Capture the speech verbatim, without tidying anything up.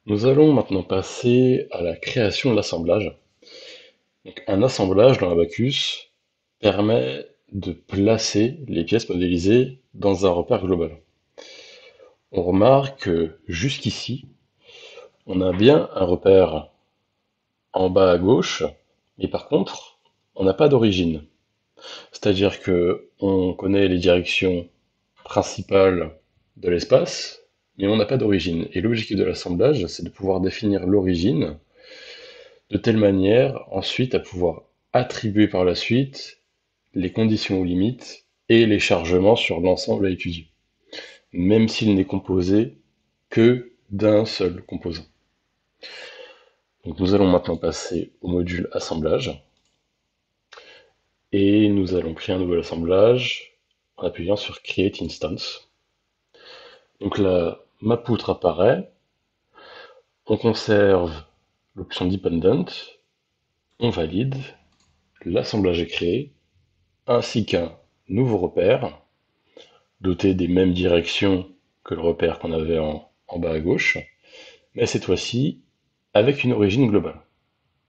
Nous allons maintenant passer à la création de l'assemblage. Donc, un assemblage dans Abacus permet de placer les pièces modélisées dans un repère global. On remarque que jusqu'ici, on a bien un repère en bas à gauche, mais par contre, on n'a pas d'origine. C'est-à-dire que on connaît les directions principales de l'espace, mais on n'a pas d'origine. Et l'objectif de l'assemblage, c'est de pouvoir définir l'origine de telle manière ensuite à pouvoir attribuer par la suite les conditions ou limites et les chargements sur l'ensemble à étudier, même s'il n'est composé que d'un seul composant. Donc nous allons maintenant passer au module assemblage et nous allons créer un nouvel assemblage en appuyant sur Create Instance. Donc là, ma poutre apparaît, on conserve l'option Dependent, on valide, l'assemblage est créé, ainsi qu'un nouveau repère, doté des mêmes directions que le repère qu'on avait en, en bas à gauche, mais cette fois-ci avec une origine globale.